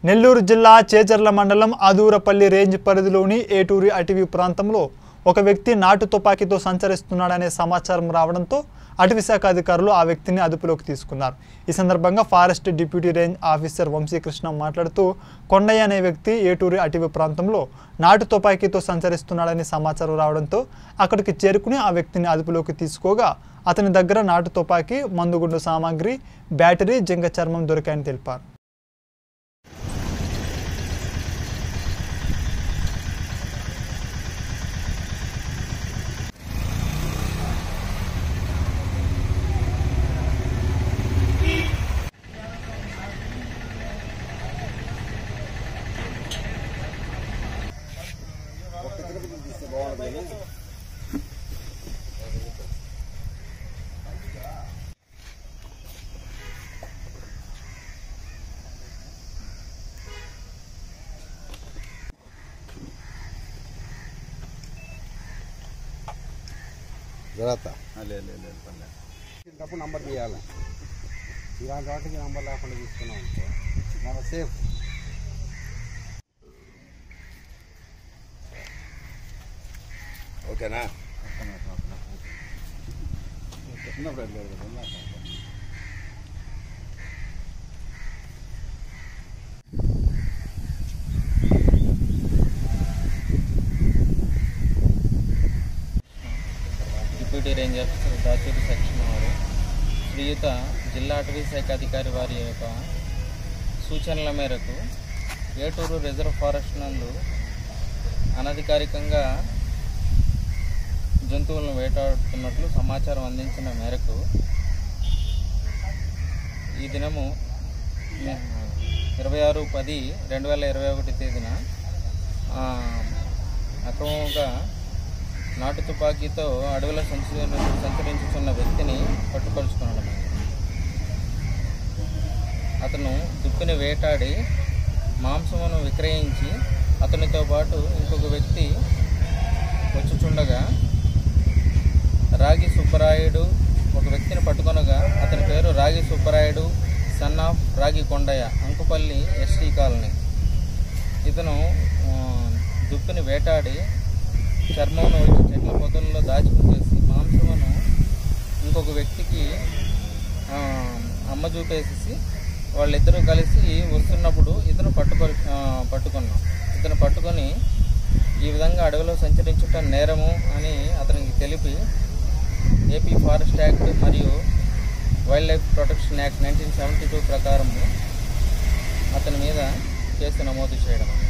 నెల్లూరు జిల్లా చేజర్ల మండలం ఆదూరపల్లి రేంజ్ పరిధిలోని ఏటూరి అటవీ ప్రాంతంలో ఒక వ్యక్తి నాటు తుపాకీతో సంచరిస్తున్నాడనే సమాచారం రావడంతో అటవీ శాఖ అధికారులు ఆ వ్యక్తిని అదుపులోకి తీసుకున్నారు. ఈ సందర్భంగా forest deputy range officer Vamsikrishna మాట్లాడుతూ కొండయ్య అనే వ్యక్తి ఏటూరి అటవీ ప్రాంతంలో నాటు తుపాకీతో సంచరిస్తున్నాడనే సమాచారం రావడంతో అక్కడికి చేరుకుని ఆ వ్యక్తిని అదుపులోకి తీసుకోగా అతని దగ్గర నాటు తుపాకీ, మందుగుండు సామాగ్రి, బ్యాటరీ, జింక చర్మం దొరికాయని తెలిపారు. జరగతా ఇంకప్పుడు నంబర్ తీయాలి. ఇలాంటి వాటికి నంబర్ లేకుండా తీసుకున్నాం అనుకో మన సేఫ్. ఓకేనా? Deputy range officer Dachuri section వారు శ్రీయుత జిల్లా అటవీ శాఖ అధికారి వారి యొక్క సూచనల మేరకు ఏటూరు రిజర్వ్ ఫారెస్ట్ నందు అనధికారికంగా జంతువులను వేటాడుతున్నట్లు సమాచారం అందించిన మేరకు ఈ దినము 26/10/2021 తేదీన అక్రమంగా నాటు తుపాకీతో అడవిలో సంచరించుతున్న వ్యక్తిని పట్టుపరుచుకున్నాడు. అతను దుప్పిని వేటాడి మాంసమును విక్రయించి అతనితో పాటు ఇంకొక వ్యక్తి వచ్చుచుండగా రాగి సుబ్బరాయుడు ఒక వ్యక్తిని పట్టుకొనగా అతని పేరు రాగి సుబ్బరాయుడు, సన్ ఆఫ్ రాగి కొండయ్య, అంకుపల్లి ఎస్టీ కాలనీ. ఇతను దుప్పిని వేటాడి చర్మమును చెట్ల పొదల్లో దాచిపెట్టేసి మాంసమును ఇంకొక వ్యక్తికి అమ్మ చూపేసి వాళ్ళిద్దరూ కలిసి వస్తున్నప్పుడు ఇతను పట్టుకున్నాం. ఇతను పట్టుకొని ఈ విధంగా అడవిలో సంచరించటం నేరము అని అతనికి తెలిపి ఏపీ ఫారెస్ట్ యాక్ట్ మరియు వైల్డ్ లైఫ్ ప్రొటెక్షన్ యాక్ట్ 1972 ప్రకారం అతని మీద కేసు నమోదు చేయడం.